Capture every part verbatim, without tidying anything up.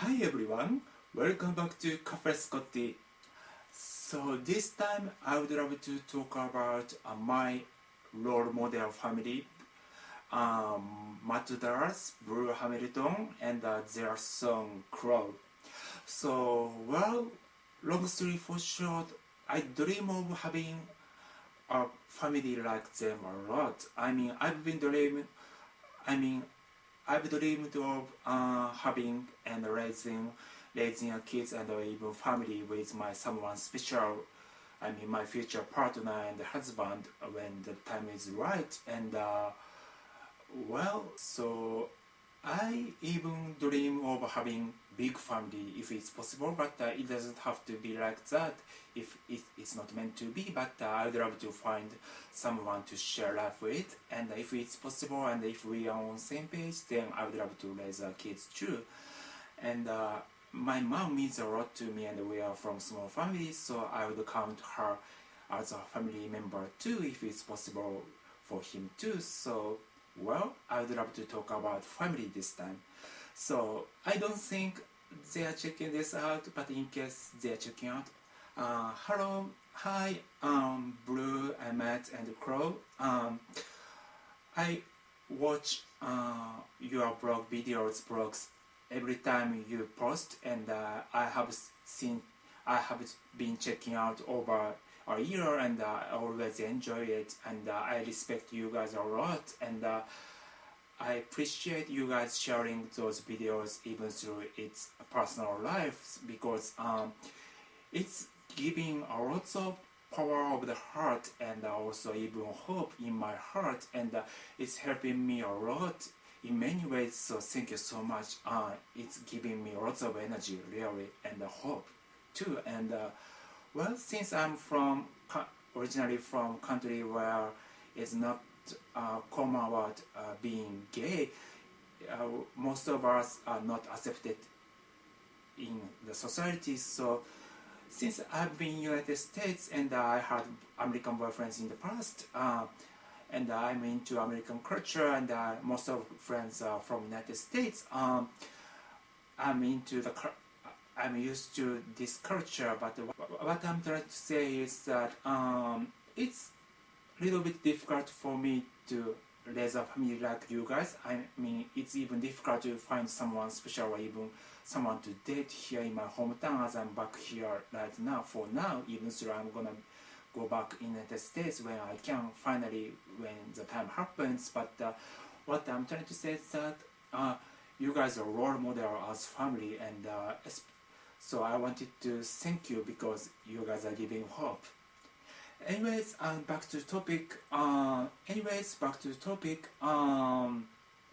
Hi everyone, welcome back to Cafe Scotty. So this time I would love to talk about uh, my role model family, um, Matt Dallas, Blue Hamilton, and uh, their son Crow. So well, long story for short, I dream of having a family like them a lot. I mean, I've been dreaming. I mean, I've dreamed of uh, having and raising raising a kids and even family with my someone special. I mean, my future partner and husband when the time is right. And uh, well, so I even dream of having big family if it's possible, but uh, it doesn't have to be like that if it, it's not meant to be. But uh, I'd love to find someone to share life with, and if it's possible, and if we are on the same page, then I would love to raise our kids too. And uh, my mom means a lot to me, and we are from small families, so I would count her as a family member too if it's possible for him too. So well, I would love to talk about family this time. So I don't think they are checking this out, but in case they are checking out, uh, hello, hi, um, Blue, Matt, and Crow. Um, I watch uh, your blog videos, blogs every time you post, and uh, I have seen, I have been checking out over a year, and uh, I always enjoy it, and uh, I respect you guys a lot, and uh, I appreciate you guys sharing those videos even through its personal lives, because um, it's giving a lot of power of the heart and also even hope in my heart, and uh, it's helping me a lot in many ways. So thank you so much. Uh, it's giving me lots of energy really, and uh, hope too. And uh, well, since I'm from originally from country where it's not uh, common about uh, being gay, uh, most of us are not accepted in the society. So since I've been in United States and I had American boyfriends in the past, uh, and I'm into American culture, and uh, most of friends are from United States, um, I'm into the I'm used to this culture. But what I'm trying to say is that um, it's a little bit difficult for me to raise a family like you guys. I mean, it's even difficult to find someone special or even someone to date here in my hometown, as I'm back here right now for now, even though I'm gonna go back in the United States when I can finally, when the time happens. But uh, what I'm trying to say is that uh, you guys are role model as family, and uh, so I wanted to thank you because you guys are giving hope. Anyways, um, back to the topic. Uh, anyways, back to the topic. Um,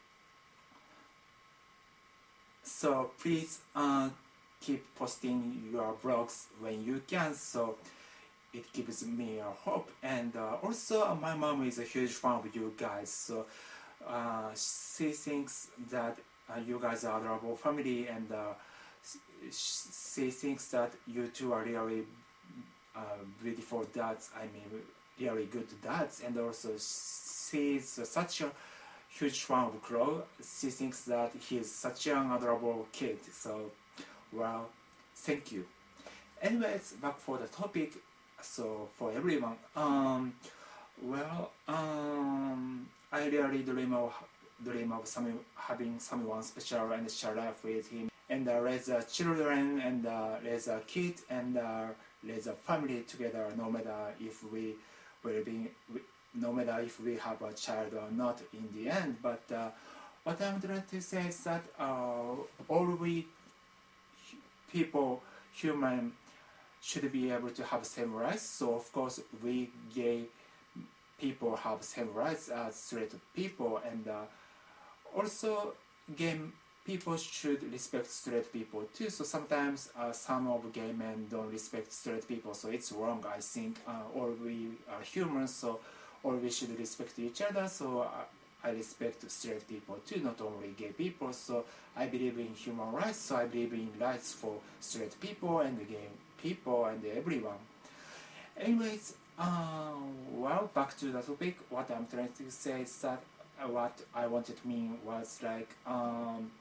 so please uh, keep posting your blogs when you can. So it gives me a hope. And uh, also, uh, my mom is a huge fan of you guys. So uh, she thinks that uh, you guys are adorable family, and uh, she thinks that you two are really uh, beautiful dads. I mean, really good dads, and also she's uh, such a huge fan of Crow. She thinks that he's such an adorable kid. So, well, thank you. Anyways, back for the topic. So for everyone, um, well, um, I really dream of dream of some, having someone special and share life with him, and uh, raise uh, children, and uh, raise a kid, and uh, raise a family together. No matter if we will be, no matter if we have a child or not in the end. But uh, what I'm trying to say is that uh, all we people, human, should be able to have same rights. So of course we gay people have same rights as straight people, and uh, also gay people should respect straight people too. So sometimes uh, some of gay men don't respect straight people, so it's wrong, I think. Uh, or we are humans, so or we should respect each other. So uh, I respect straight people too, not only gay people. So I believe in human rights, so I believe in rights for straight people and gay people and everyone. Anyways, uh, well, back to the topic. What I'm trying to say is that uh, what I wanted to mean was like um,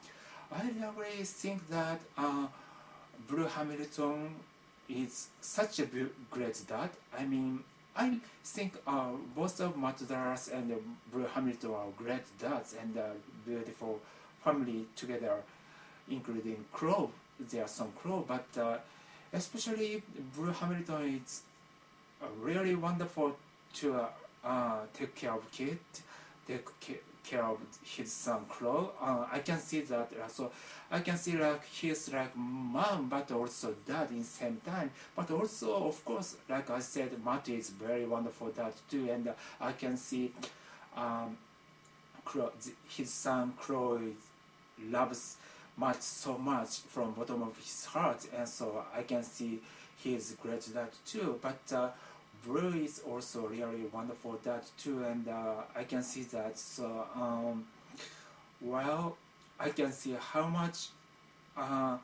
I really think that uh, Blue Hamilton is such a bu- great dad. I mean, I think uh, both of Matt Dallas and uh, Blue Hamilton are great dads and uh, beautiful family together, including Crow. There are some Crow, but uh, especially Blue Hamilton is uh, really wonderful to uh, uh, take care of kid, take ca- care of his son Crow. Uh, I can see that. Uh, so I can see like he's like mom, but also dad in same time. But also, of course, like I said, Matt is very wonderful dad too, and uh, I can see um, Crow, his son Crow loves Matt so much from bottom of his heart, and so I can see he is great dad too. But uh, Blue is also really wonderful dad too, and uh, I can see that. So um, well, I can see how much uh,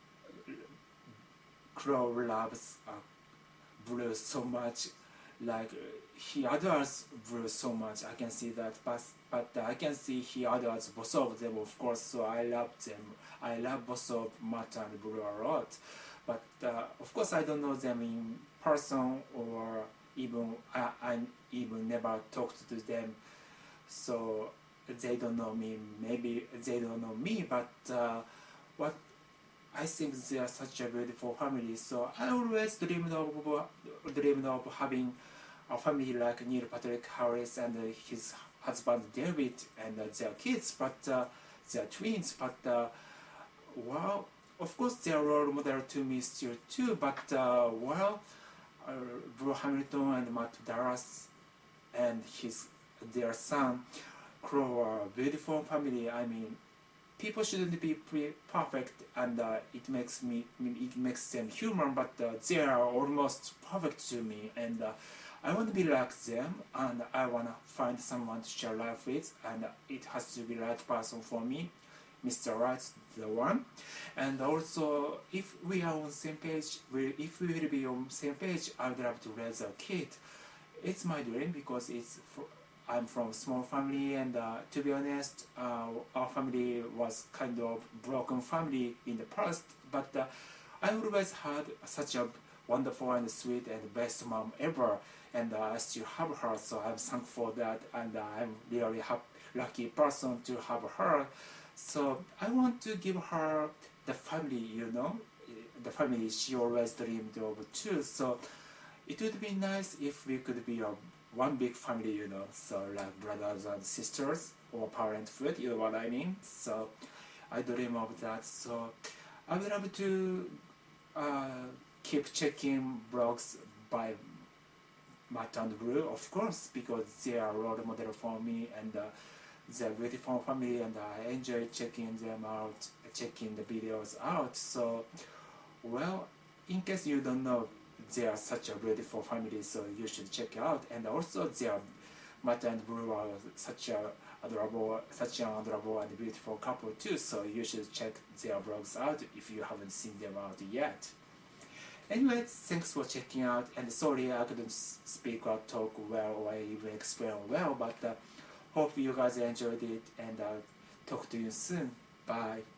Crow loves uh, Blue so much. Like he adores Blue so much. I can see that, but but I can see he adores both of them, of course. So I love them. I love both of Matt and Blue a lot. But uh, of course, I don't know them in person, or even I, I even never talked to them, so they don't know me. Maybe they don't know me, but uh, what I think they are such a beautiful family. So I always dreamed of dreamed of having a family like Neil Patrick Harris and uh, his husband David and uh, their kids, but uh, they are twins. But uh, well, of course they are role model to me still too. But uh, well, uh, Blue Hamilton and Matt Dallas and his their son Crow are a beautiful family. I mean, people shouldn't be pre- perfect, and uh, it makes me it makes them human, but uh, they are almost perfect to me, and uh, I want to be like them, and I want to find someone to share life with, and it has to be the right person for me. Mister Right, the one. And also, if we are on the same page, we, if we will be on the same page, I would love to raise a kid. It's my dream because it's for, I'm from a small family, and uh, to be honest, uh, our family was kind of broken family in the past. But uh, I always had such a wonderful and sweet and best mom ever, and uh, I still have her. So I'm thankful for that, and uh, I'm really happy, lucky person to have her. So I want to give her the family, you know, the family she always dreamed of too. So it would be nice if we could be a one big family, you know, so like brothers and sisters or parenthood, you know what I mean? So I dream of that. So I would love to uh, keep checking blogs by Matt and Blue, of course, because they are role model for me, and uh, they're beautiful family, and I enjoy checking them out, checking the videos out. So, well, in case you don't know, they are such a beautiful family, so you should check it out. And also, they are Matt and Blue are such a adorable, such an adorable and beautiful couple too. So you should check their blogs out if you haven't seen them out yet. Anyway, thanks for checking out. And sorry I couldn't speak or talk well or even explain well, but uh, hope you guys enjoyed it, and uh, talk to you soon. Bye.